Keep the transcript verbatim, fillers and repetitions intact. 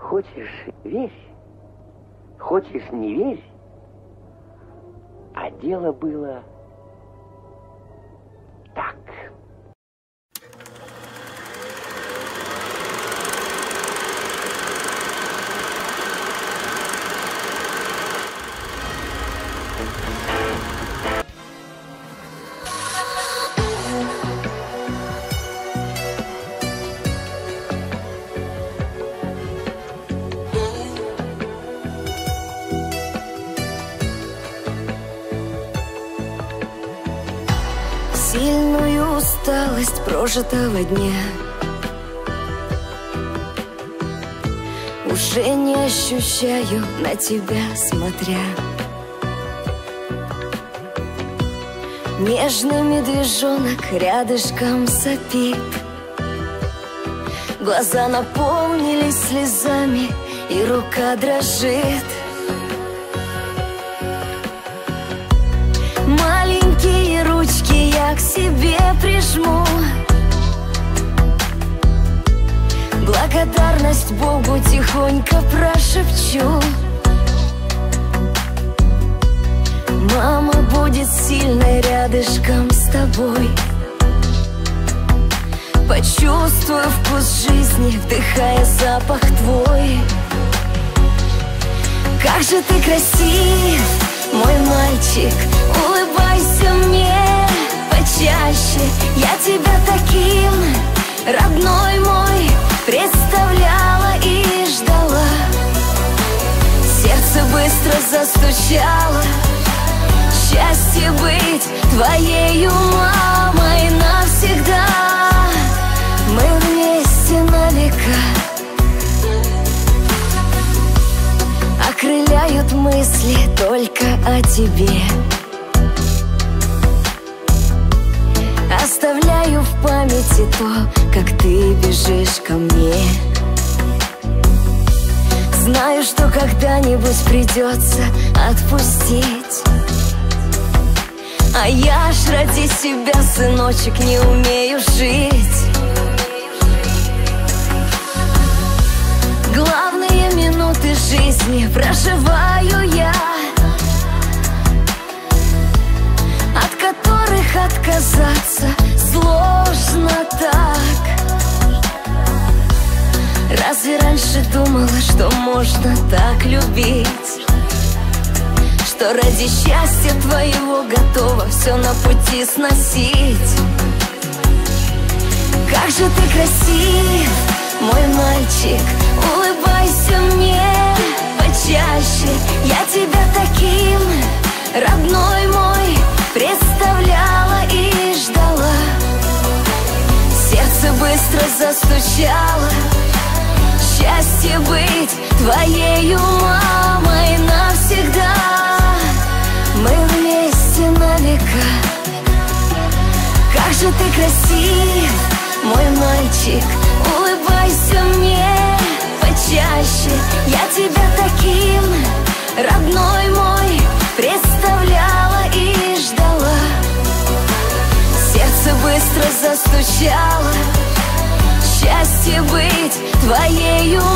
Хочешь — верь, хочешь — не верь, а дело было так. Сильную усталость прожитого дня уже не ощущаю, на тебя смотря. Нежный медвежонок рядышком сопит, глаза наполнились слезами, и рука дрожит. Маленькие ручки я к себе прижму, благодарность Богу тихонько прошепчу. Мама будет сильной рядышком с тобой. Почувствую вкус жизни, вдыхая запах твой. Как же ты красив, мой мальчик, улыбайся мне почаще. Я тебя таким, родной мой, представляла и ждала. Сердце быстро застучало. Счастье быть твоею мамой навсегда. Мы вместе на века. Окрыляют мысли только о тебе. Оставляю в памяти то, как ты бежишь ко мне. Знаю, что когда-нибудь придется отпустить, а я ж ради себя, сыночек, не умею жить. Главные минуты жизни проживаю я, от которых отказаться сложно так. Разве раньше думала, что можно так любить? Что ради счастья твоего готова все на пути сносить? Как же ты красив, мой мальчик, улыбайся мне почаще. Я тебя таким, родной мой, представляла и ждала. Сердце быстро застучало. Счастье быть твоею мамой навсегда. Мы вместе на века. Как же ты красив, мой мальчик, улыбайся мне почаще. Я тебя таким, родной мой, представляла и ждала. Сердце быстро застучало. Счастье быть твоею